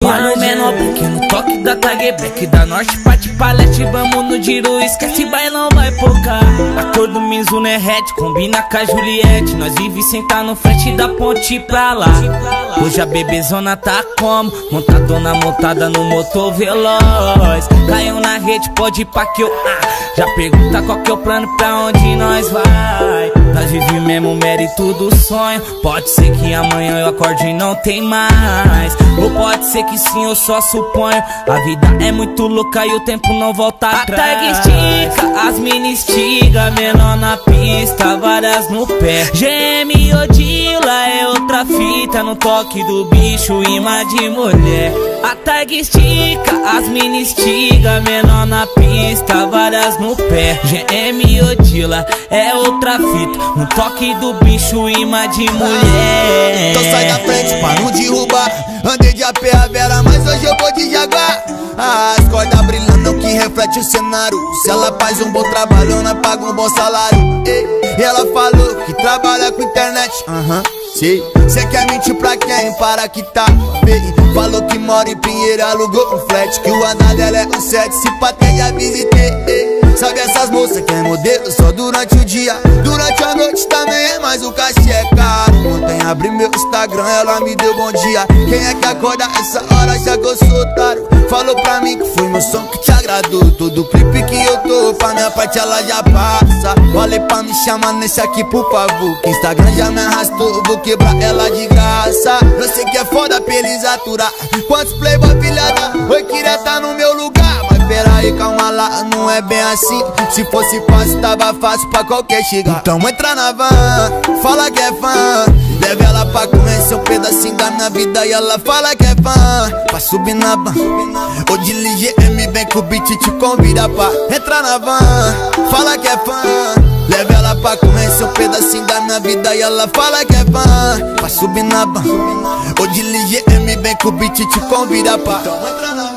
Mano, menor black no toque da tag black. Da norte, parte palete, vamos no giro. Esquece, bailão, vai focar. A cor do Mizuno é red, combina com a Juliette. Nós vive sentar no frente da ponte pra lá. Hoje a bebezona tá como? Montadona montada no motor veloz. Caiu na rede, pode ir pra que eu já pergunta qual que é o plano, pra onde nós vai. Nós vive mesmo o mérito do sonho. Pode ser que amanhã eu acorde e não tem mais. Ou pode ser que sim, eu só suponho. A vida é muito louca e o tempo não volta atrás. A tag estica, as mini estiga. Menor na pista, várias no pé. GM Odila é outra fita. No toque do bicho, imã de mulher. A tag estica, as mini estiga. Menor na pista, várias no pé. GM Odila é outra fita. No toque do bicho, imã de mulher. Então sai da frente pra não derrubar. Andei de AP a Vera, mas hoje eu vou de Jaguar. As cordas brilhando que reflete o cenário. Se ela faz um bom trabalho, ela paga um bom salário. E ela falou que trabalha com internet. Sei. Cê quer mentir pra quem? Para que tá feio. Falou que mora em Pinheiro, alugou um flat. Que o andar dela é um 7, se patei já visitei. Sabe essas moças que é modelo só durante o dia. Durante a noite também é, mas o cachê é caro. Ontem abri meu Instagram, ela me deu bom dia. Quem é que acorda essa hora já que eu sou otário? Falou pra mim que foi meu som que te agradou. Todo clipe que eu tô, pra minha parte ela já passa. Falei pra me chamar nesse aqui por favor, que Instagram já me arrastou, vou quebrar ela de graça. Eu sei que é foda pra eles aturar. Quantos playboy filhada, oi queria tá no meu lugar. Mas peraí, calma lá, não é bem assim. Se fosse fácil, tava fácil pra qualquer chegar. Então entra na van, fala que é fã. Leve ela pra conhecer um pedacinho da minha vida. E ela fala que é fã, pra subir na van. Ou de LGM, vem com o beat te convida pra entrar na van. Fala que é fã, leve ela pra conhecer um pedacinho da minha vida. E ela fala que é fã, pra subir na van. Ou de LGM, vem com o beat te convida pra então entra na van.